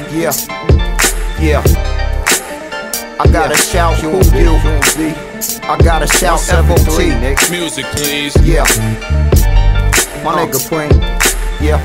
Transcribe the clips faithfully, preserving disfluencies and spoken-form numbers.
Yeah, yeah. I gotta yeah. shout Q U B. I gotta shout F O T. Music, please. Yeah. My uh. nigga Pring. Yeah.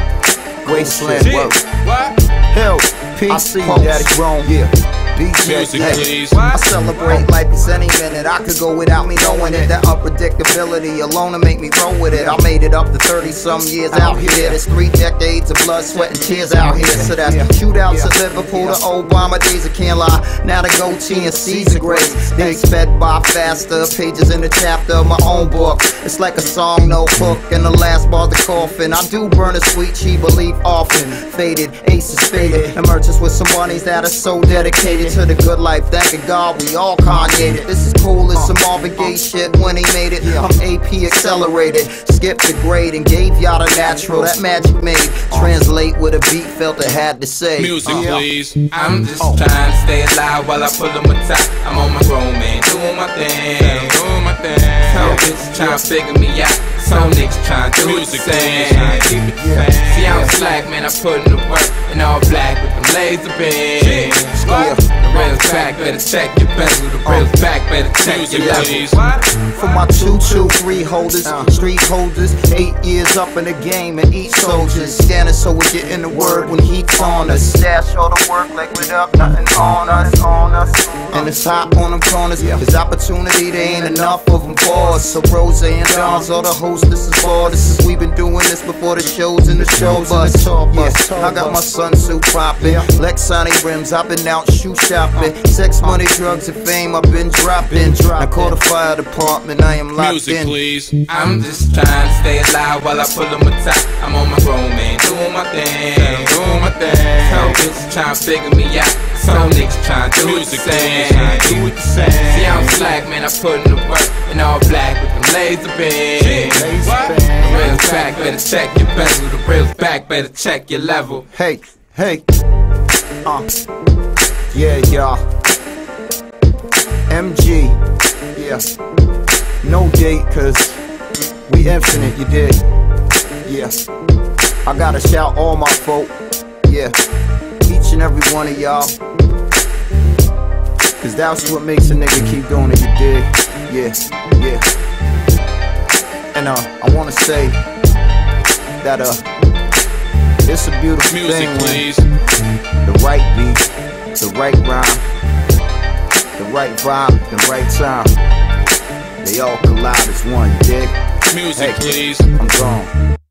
Wasteland work. What? Hell, P. I see you, daddy grown. Yeah. D J, music, hey. please. I celebrate life as any minute. I could go without me knowing it. That unpredictability alone to make me roll with it. I made it up to thirty some years out here. There's three decades of blood, sweat, and tears out here. So that's shootouts at Liverpool, the Obama days. I can't lie. Now the goatee and Caesar grace. They sped by faster. Pages in the chapter of my own book. It's like a song, no hook, and the last bar the coffin. I do burn a sweet Chiba leaf often. Faded, aces faded. Emerges with some bunnies that are so dedicated to the good life, thanking God we all Kanye'd. This is cool as some Marvin Gaye shit when he made it. I'm A P accelerated, skipped the grade and gave y'all the natural. That magic made translate with a beat, felt it had to say. Music, uh, please. I'm just trying to stay alive while I pull on my top. I'm on my grown man, doing my thing, doing my thing. Some bitches trying to figure me out. Some niggas trying to do the same. Keep it the same. See, I don't slack, man. I put in the work and all black with them laser beams. The rail's back, better check your bezel. The rail's back, better check your level. For my two, two, three holders, street holders, eight years up in the game and each soldiers. Scanning so we get in the word when heat's on us. Stash all the work, like with up, nothing on us, on us. And it's hot on them corners. There's opportunity, there ain't enough of them boys. So Rose and Dons, all the hostesses for this is we've been doing this before the shows and the show bus. Yeah, I got my sunsuit poppin', Lexani rims, I've been out shoe shopping. Sex, money, drugs, and fame, I've been dropping. I call the fire department, I am locked music, in. Please. I'm just trying to stay alive while I pull on my top. I'm on my grown man, doing my thing, doing my thing. Some bitches trying to figure me out. Some niggas trying to do the same. Do it the same. See, I don't slack, man. I put in the work and all black with them laser beams. The rail's back, better check your bezel. The rail's back, better check your level. Hey, hey, uh, yeah, y'all. M G, yeah. No date, cause we infinite, you dig? Yeah. I gotta shout all my folk, yeah. Each and every one of y'all. Cause that's what makes a nigga keep doing it, you dig? Yeah, yeah. And uh, I wanna say that uh, it's a beautiful music, thing please. When the right beat, the right rhyme, the right vibe, the right time, they all collide as one, you dig? Music, hey, please. I'm gone.